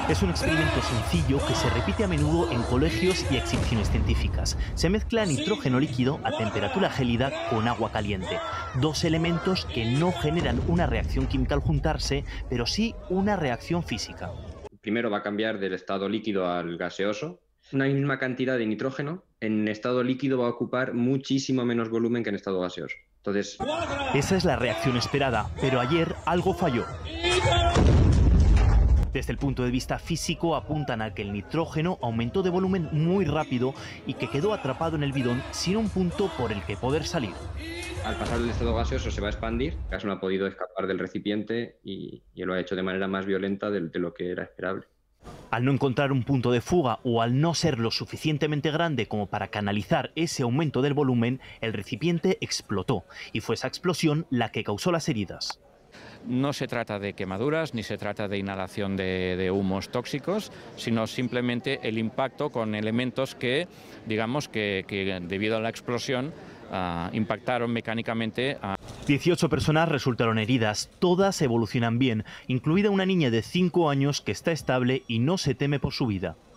Es un experimento sencillo que se repite a menudo en colegios y exhibiciones científicas. Se mezcla nitrógeno líquido a temperatura gélida con agua caliente. Dos elementos que no generan una reacción química al juntarse, pero sí una reacción física. Primero va a cambiar del estado líquido al gaseoso. Una misma cantidad de nitrógeno en estado líquido va a ocupar muchísimo menos volumen que en estado gaseoso. Entonces, esa es la reacción esperada, pero ayer algo falló. Desde el punto de vista físico apuntan a que el nitrógeno aumentó de volumen muy rápido y que quedó atrapado en el bidón sin un punto por el que poder salir. al pasar del estado gaseoso se va a expandir, el gas no ha podido escapar del recipiente y lo ha hecho de manera más violenta de lo que era esperable. Al no encontrar un punto de fuga o al no ser lo suficientemente grande como para canalizar ese aumento del volumen, el recipiente explotó y fue esa explosión la que causó las heridas. No se trata de quemaduras ni se trata de inhalación de humos tóxicos, sino simplemente el impacto con elementos que, digamos, que debido a la explosión impactaron mecánicamente. 18 personas resultaron heridas, todas evolucionan bien, incluida una niña de 5 años que está estable y no se teme por su vida.